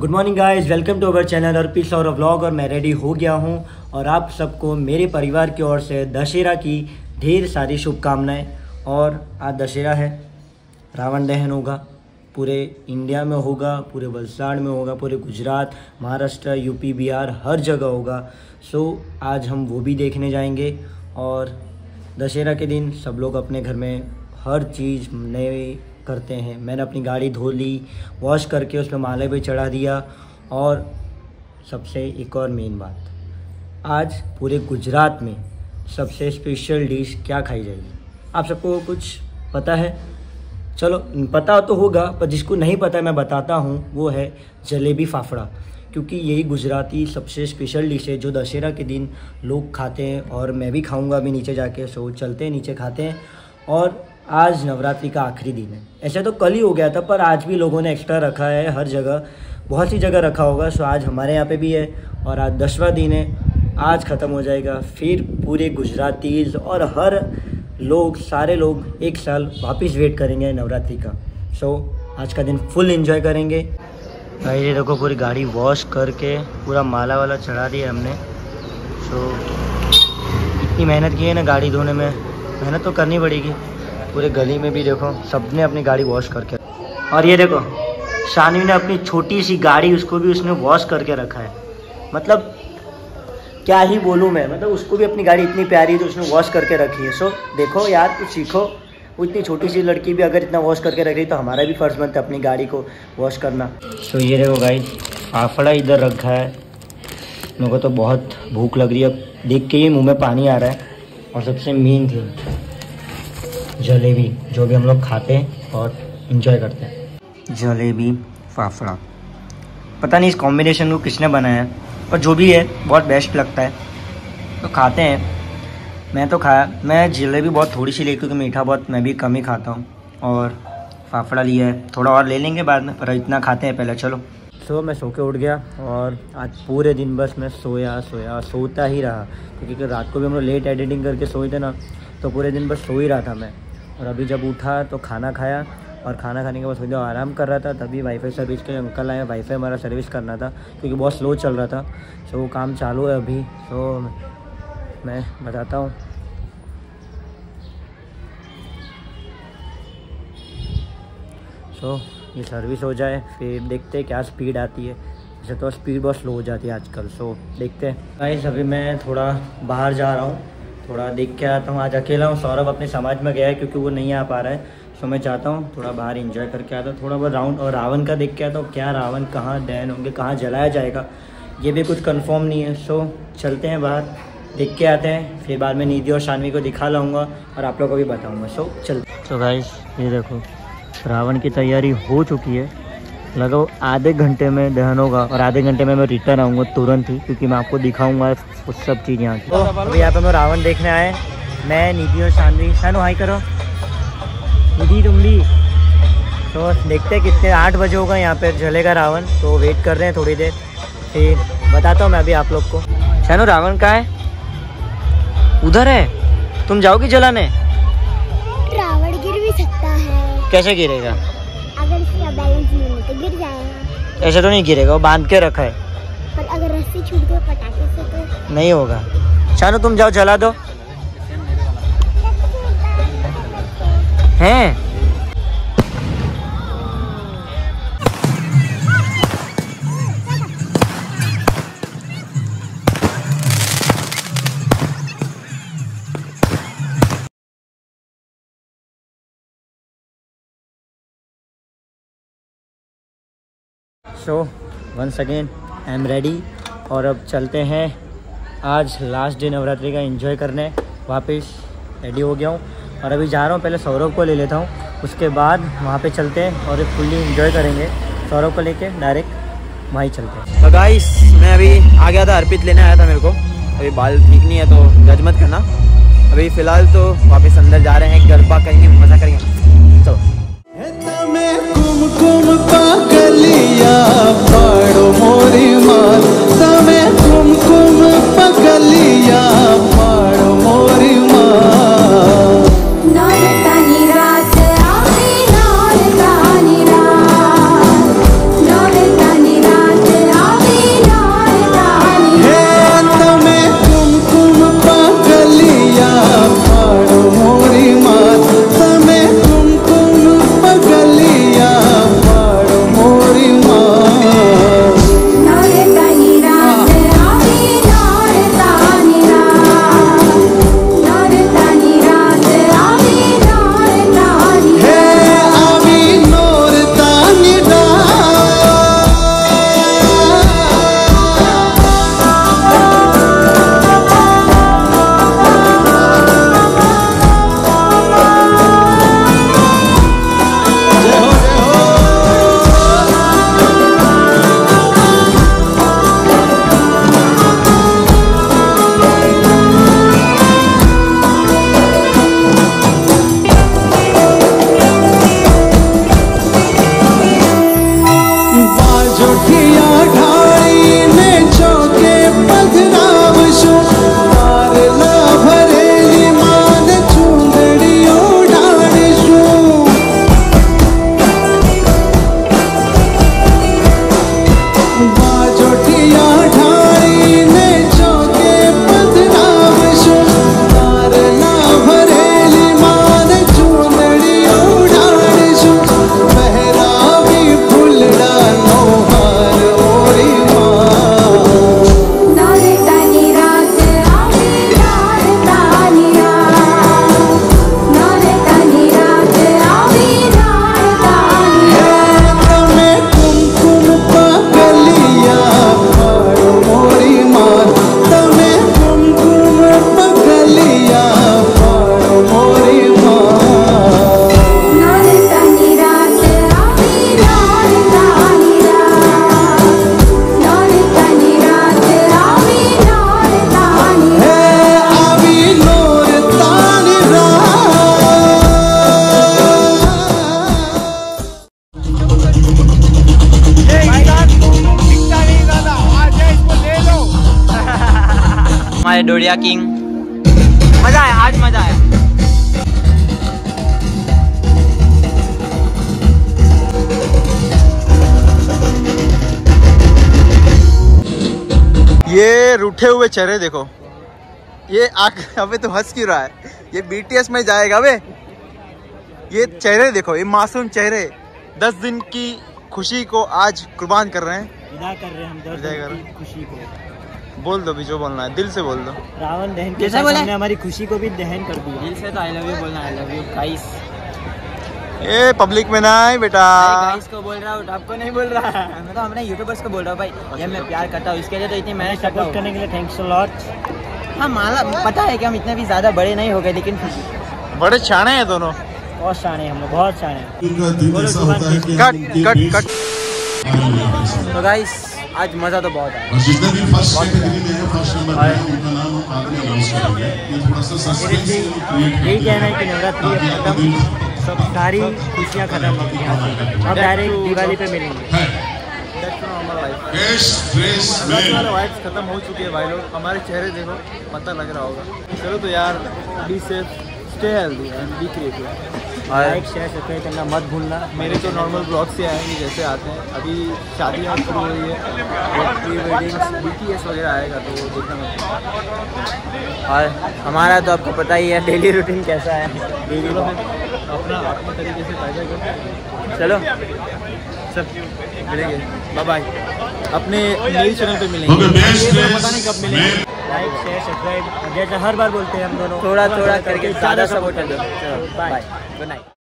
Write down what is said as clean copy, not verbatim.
Good morning guys, welcome to our channel Arpit और vlog. और मैं रेडी हो गया हूं और आप सबको मेरे परिवार की ओर से दशहरा की ढेर सारी शुभकामनाएं। और आज दशहरा है, रावण दहन होगा, पूरे इंडिया में होगा, पूरे वलसाड़ में होगा, पूरे गुजरात, महाराष्ट्र, यूपी, बिहार, हर जगह होगा। सो आज हम वो भी देखने जाएंगे। और दशहरा के दिन सब लोग अपने घर में हर चीज़ नए करते हैं। मैंने अपनी गाड़ी धो ली, वॉश करके उसमें माले भी चढ़ा दिया। और सबसे एक और मेन बात, आज पूरे गुजरात में सबसे स्पेशल डिश क्या खाई जाएगी, आप सबको कुछ पता है? चलो पता तो होगा, पर जिसको नहीं पता है मैं बताता हूँ, वो है जलेबी फाफड़ा। क्योंकि यही गुजराती सबसे स्पेशल डिश है जो दशहरा के दिन लोग खाते हैं और मैं भी खाऊंगा अभी नीचे जाके। सो चलते हैं, नीचे खाते हैं। और आज नवरात्रि का आखिरी दिन है। ऐसे तो कल ही हो गया था, पर आज भी लोगों ने एक्स्ट्रा रखा है, हर जगह बहुत सी जगह रखा होगा। सो आज हमारे यहाँ पे भी है और आज 10वां दिन है। आज ख़त्म हो जाएगा, फिर पूरे गुजरातीज़ और हर लोग, सारे लोग एक साल वापस वेट करेंगे नवरात्रि का। सो आज का दिन फुल एंजॉय करेंगे। भाई ये देखो, पूरी गाड़ी वॉश करके पूरा माला वाला चढ़ा दिया हमने। सो इतनी मेहनत की है ना गाड़ी धोने में, मेहनत तो करनी पड़ेगी। पूरे गली में भी देखो, सबने अपनी गाड़ी वॉश करके। और ये देखो, शानवी ने अपनी छोटी सी गाड़ी, उसको भी उसने वॉश करके रखा है। मतलब क्या ही बोलूँ मैं, मतलब उसको भी अपनी गाड़ी इतनी प्यारी है तो उसने वॉश करके रखी है। सो देखो यार, कुछ सीखो। वो इतनी छोटी सी लड़की भी अगर इतना वॉश करके रख रही तो हमारा भी फर्ज बनता है अपनी गाड़ी को वॉश करना। सो ये देखो गाइस, फाफड़ा इधर रखा है। मेरे को तो बहुत भूख लग रही है, देख के ही मुँह में पानी आ रहा है। और सबसे मेन थी जलेबी, जो भी हम लोग खाते हैं और इन्जॉय करते हैं। जलेबी फाफड़ा, पता नहीं इस कॉम्बिनेशन को किसने बनाया है, पर जो भी है बहुत बेस्ट लगता है, तो खाते हैं। मैं तो खाया, मैं जलेबी बहुत थोड़ी सी ली क्योंकि मीठा बहुत मैं भी कम ही खाता हूँ। और फाफड़ा लिया है, थोड़ा और ले लेंगे बाद में, पर इतना खाते हैं पहले। चलो। सो मैं सो के उठ गया और आज पूरे दिन बस मैं सोता ही रहा। क्योंकि रात को भी हम लोग लेट एडिटिंग करके सोए थे ना, तो पूरे दिन बस सो ही रहा था मैं। और अभी जब उठा तो खाना खाया, और खाना खाने के बाद थोड़ी देर आराम कर रहा था। तभी वाईफाई सर्विस के अंकल आए, वाईफाई हमारा सर्विस करना था क्योंकि बहुत स्लो चल रहा था। सो वो काम चालू है अभी, तो मैं बताता हूँ। सो ये सर्विस हो जाए फिर देखते हैं क्या स्पीड आती है। वैसे तो स्पीड बहुत स्लो हो जाती है आजकल। सो देखते हैं गाइस। अभी मैं थोड़ा बाहर जा रहा हूँ, थोड़ा देख के आता हूँ। आज अकेला हूँ, सौरभ अपने समाज में गया है क्योंकि वो नहीं आ पा रहा है। सो मैं चाहता हूँ थोड़ा बाहर एंजॉय करके आता हूँ, थोड़ा बहुत राउंड। और रावण का देख के आता हूँ, क्या रावण कहाँ दहन होंगे, कहाँ जलाया जाएगा, ये भी कुछ कंफर्म नहीं है। सो चलते हैं बाहर, देख के आते हैं। फिर बाद में निधि और शानवी को दिखा लाऊंगा और आप लोगों को भी बताऊँगा। सो चलते। तो गाइस ये देखो, रावण की तैयारी हो चुकी है। लगभग आधे घंटे में दहन होगा और आधे घंटे में मैं रिटर्न आऊँगा तुरंत ही, क्योंकि मैं आपको दिखाऊंगा उस सब चीज़ यहाँ की। तो अभी यहाँ पे मैं रावण देखने आए, मैं, निधि और शानवी। शानू हाई करो, निधि तुम भी। तो देखते हैं कितने, 8 बजे होगा यहाँ पे जलेगा रावण। तो वेट कर रहे हैं थोड़ी देर, फिर बताता हूँ मैं अभी आप लोग को। शानू रावण कहाँ है? उधर है। तुम जाओगी जलाने? रावण गिर भी सकता है। कैसे गिरेगा? अगर इसका बैलेंस नहीं हो तो गिर जाएगा। ऐसे तो नहीं गिरेगा, वो बांध के रखा है। पर अगर रस्सी छूट गई पटाखे से तो नहीं होगा। शानू तुम जाओ जला दो। हैं? So once again I am ready. और अब चलते हैं, आज लास्ट डे नवरात्रि का एंजॉय करने। वापस रेडी हो गया हूँ और अभी जा रहा हूँ, पहले सौरभ को ले लेता हूँ, उसके बाद वहाँ पे चलते हैं और फुल्ली एंजॉय करेंगे। सौरभ को लेके डायरेक्ट वहीं चलते हैं। तो गाइस मैं अभी आ गया था, अर्पित लेने आया था मेरे को। अभी बाल ठीक नहीं है तो जज मत करना। अभी फ़िलहाल तो वापस अंदर जा रहे हैं, गरबा करेंगे, मज़ा करेंगे। तो कुमकुम पगलिया पाड़ो मोरी माँ, तमे कुमकुम पगलिया पाड़ो मोरी माँ। नौरतानी रात आवे, नौरतानी रात, नौरतानी रात बढ़िया किंग। मजा आया, आज मजा आया। ये रूठे हुए चेहरे देखो, ये अबे तो हंस क्यों रहा है? ये BTS में जाएगा बे। ये चेहरे देखो, ये मासूम चेहरे 10 दिन की खुशी को आज कुर्बान कर रहे हैं। विदा कर रहे हैं हम 10 दिन की खुशी को। बोल दो भी जो बोलना है, दिल से बोल दो। रावण दहन के साथ हमने हमारी खुशी को भी दहन कर दिया। दिल से तो आई लव यू बोलना, आई लव यू गाइस। ये पब्लिक में ना है बेटा। गाइस को बोल रहा हूँ, आपको नहीं बोल रहा। मैं तो अपने यूट्यूबर्स को बोल रहा हूँ भाई, ये मैं प्यार करता हूँ, इसके लिए तो इतनी मेहनत करता हूँ। सपोर्ट करने के लिए थैंक्स अ लॉट। हाँ माला पता है कि हम इतने भी ज्यादा बड़े नहीं हो गए, लेकिन बड़े शाने हैं दोनों। बहुत शाने हम लोग, बहुत शाने। Cut cut. तो गाइस आज मजा तो बहुत आया। जितने भी फर्स्ट कैटेगरी में है, फर्स्ट नंबर पे उनका नाम बाद में अनाउंस करेंगे। ये थोड़ा सा सस्पेंस यही कहना है कि नवरात्रि अब खत्म, सब सारी खुशियाँ खत्म हो गई हैं। अब डायरेक्ट दिवाली पे मिलेंगे। वाइब्स खत्म हो चुकी है भाई लोग। हमारे चेहरे देखो, पता लग रहा होगा। चलो तो यार, be safe, stay healthy and be creative. Like share subscribe करना मत भूलना। मेरे तो नॉर्मल ब्लॉग से आएंगे जैसे आते हैं। अभी शादियाँ शुरू हो रही है, प्री वेडिंग्स, BTS वगैरह आएगा तो देखना मत। और हमारा तो आपको पता ही है डेली रूटीन कैसा है। डेली अपना अपने तरीके से फायदा करते। चलो सब मिलेंगे, बाय बाय। अपने नई चैनल पे मिलेंगे, पता नहीं कब मिलेंगे। लाइक शेयर सब्सक्राइब, जैसे हर बार बोलते हैं हम दोनों, थोड़ा थोड़ा करके ज़्यादा सपोर्ट कर दो। चलो बाय, गुड नाइट।